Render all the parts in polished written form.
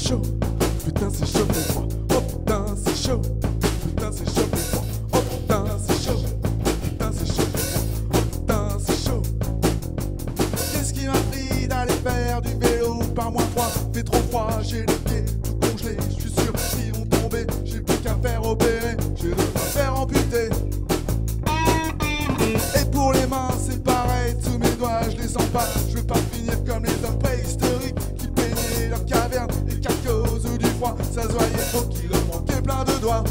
chaud, putain c'est chaud pour moi. Oh putain c'est chaud, putain c'est chaud pour moi. Oh putain c'est chaud, putain c'est chaud pour moi. Oh putain c'est chaud. Qu'est-ce qui m'a pris d'aller faire du vélo par moins froid? Fait trop froid, j'ai les pieds tout congelés. Je suis sûr qu'ils vont tomber, j'ai plus qu'à faire opérer. Je vais me faire amputer. Et pour les mains c'est pareil, tous mes doigts je les sens pas. Je veux pas finir comme les hommes préhistoriques qui peignaient leurs cavernes et qu'à cause du froid ça se voyait trop qu'il leur manquait plein de doigts.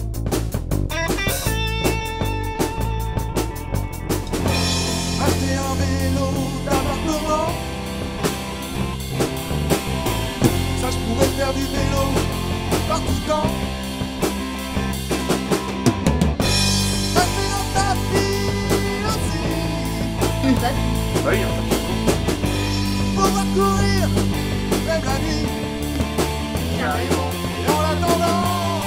Acheter un vélo d'appartement, ça je pourrais faire du vélo par tout temps. Acheter un tapis aussi, Oui, il y a un tapis. pouvoir courir même la nuit. Carrément. Et en attendant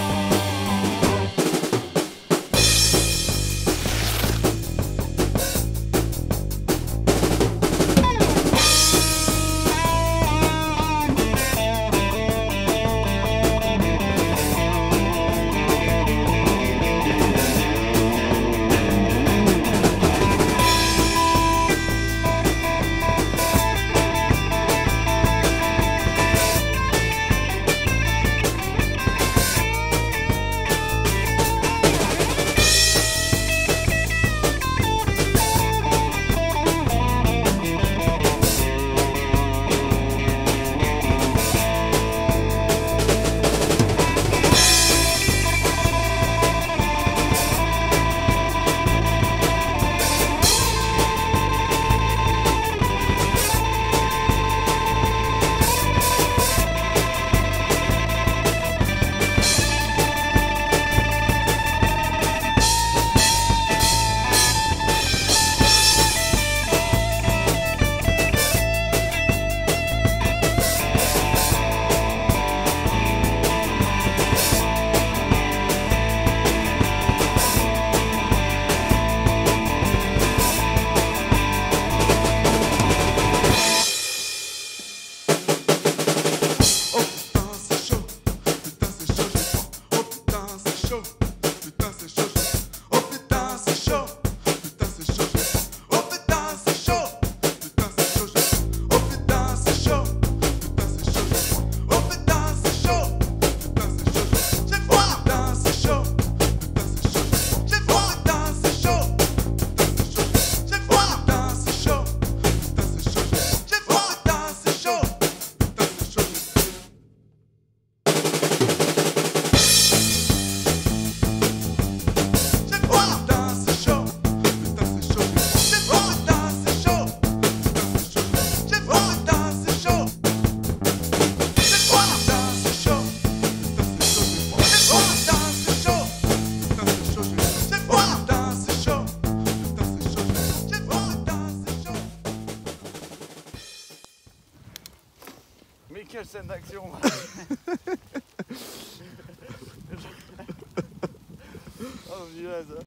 Mais quelle scène d'action! Oh, punaise.